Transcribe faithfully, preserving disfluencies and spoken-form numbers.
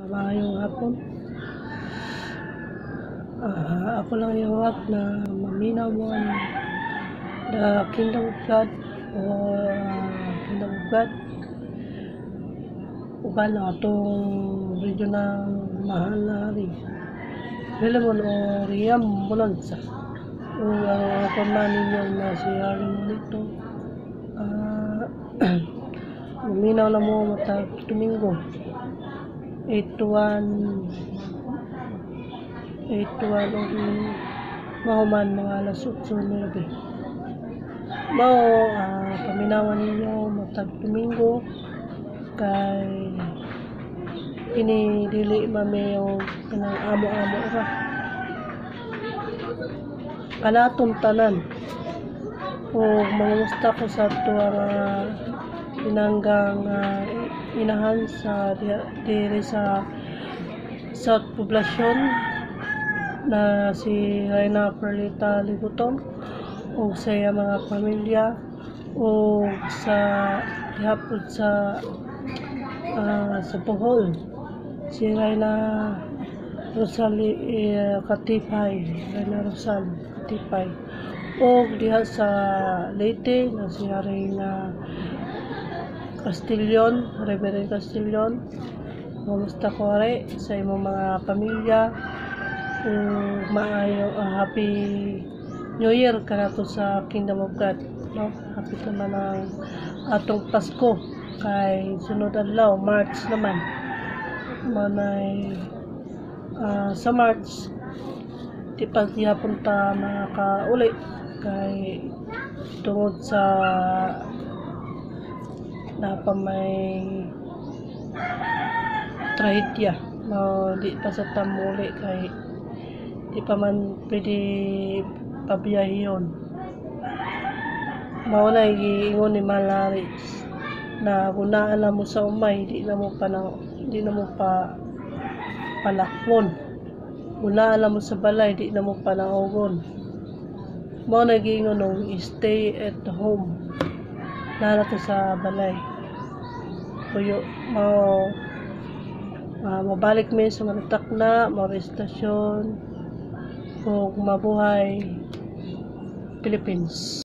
Maayong hapon. Ah, ako lang iwag na maminaw mo ang the Kingdom of God or uh, Kingdom of God. Uban na itong video na mahal na hari. Bilamon o Riyam Bonanza. O ang uh, man ninyo na si Hari Monito. Ah, maminaw na mo matag Domingo. eight to one eight to one o mahuman mga alas otso nuebe. Mao uh, paminawan ninyo matag Domingo kay kini dili mami yung kanang amo-amo ra kanaton tanan o mangusta ko sa tuwa nga pinanggang uh, inahan sa diri sa South Poblacion na si Reyna Perlita Libuton o sa mga pamilya o sa hapon sa uh, sa Bohol si Reyna Rosali uh, Katipay Reyna Rosal Katipay o diha sa Leyte na si Reyna Castillon, Reverend Castillon. Kumusta ko rin sa imong mga pamilya kung maayo uh, happy New Year kanato sa Kingdom of God, no? Happy naman ang atong Pasko kay sunod adlaw March naman manay uh, sa March di pa gihapon ta makakauli kay tungod sa napa may trahedya no, di pa sa tamuli kay di pa man pwede pabiyahiyon. Mao na giingon ni Malaris na kung naalam mo sa umay di na mo pa na, di na mo pa palakpon. Kung naalam mo sa balay di na mo pa nangugon. Mao na giingon nung stay at home nana to sa balay kuyo mao uh, mabalik mi sa manatak na marestasyon o mabuhay Philippines.